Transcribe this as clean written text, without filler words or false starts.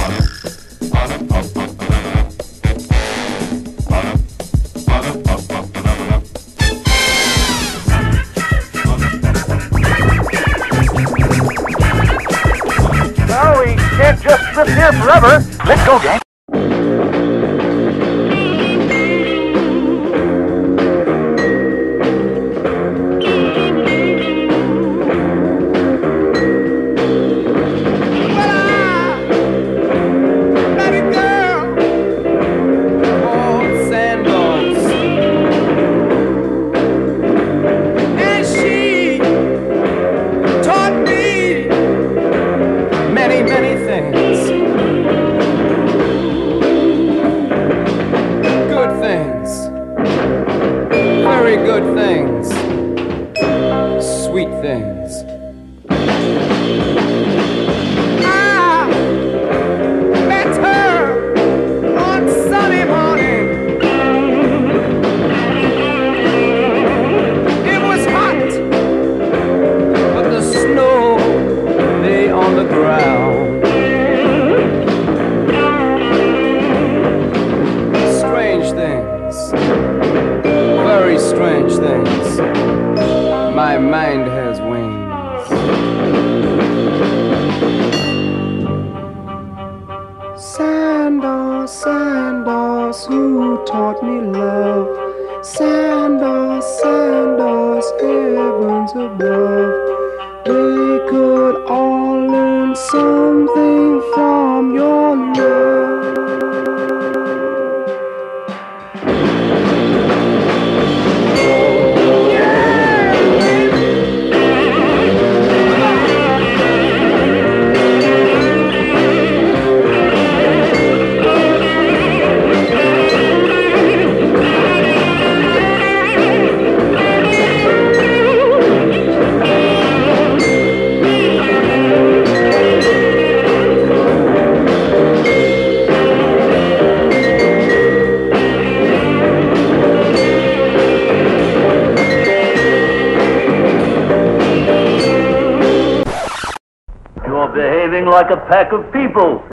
Well, we can't just sit here forever. Let's go, gang. Many things, good things, very good things, sweet things. I met her on Sunday morning. It was hot, but the snow lay on the ground. Very strange things. My mind has wings. Sandals, sandals, who taught me love? Sandals, sandals, heavens above. They could all learn something from your love. You're behaving like a pack of people.